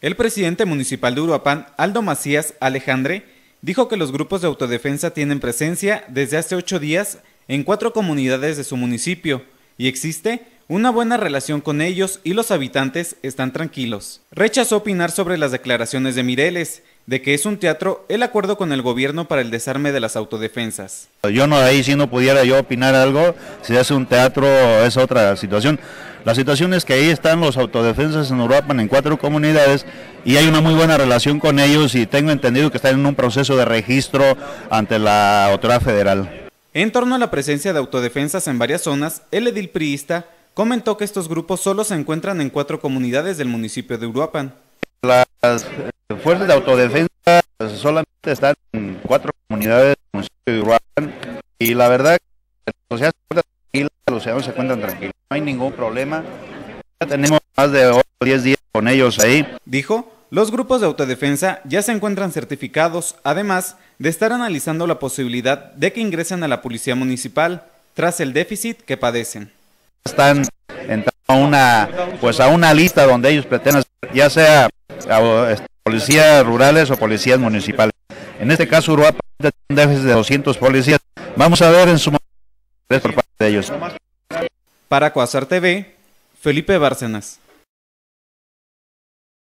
El presidente municipal de Uruapan, Aldo Macías Alejandre, dijo que los grupos de autodefensa tienen presencia desde hace 8 días en 4 comunidades de su municipio y existe una buena relación con ellos y los habitantes están tranquilos. Rechazó opinar sobre las declaraciones de Mireles, de que es un teatro el acuerdo con el gobierno para el desarme de las autodefensas. Yo no, ahí si no pudiera yo opinar algo, si hace un teatro es otra situación. La situación es que ahí están los autodefensas en Uruapan en 4 comunidades y hay una muy buena relación con ellos y tengo entendido que están en un proceso de registro ante la autoridad federal. En torno a la presencia de autodefensas en varias zonas, el edil priista comentó que estos grupos solo se encuentran en 4 comunidades del municipio de Uruapan. Las fuerzas de autodefensa solamente están en 4 comunidades del municipio de Uruapan y la verdad que la sociedad se encuentra tranquila, los ciudadanos se encuentran tranquilos, no hay ningún problema. Ya tenemos más de 8 o 10 días con ellos ahí. Dijo, los grupos de autodefensa ya se encuentran certificados, además de estar analizando la posibilidad de que ingresen a la policía municipal tras el déficit que padecen. Están entrando a una lista donde ellos pretenden, ya sea policías rurales o policías municipales. En este caso Uruapan tiene un déficit de 200 policías. Vamos a ver en su momento por parte de ellos. Para Cuasar TV, Felipe Bárcenas.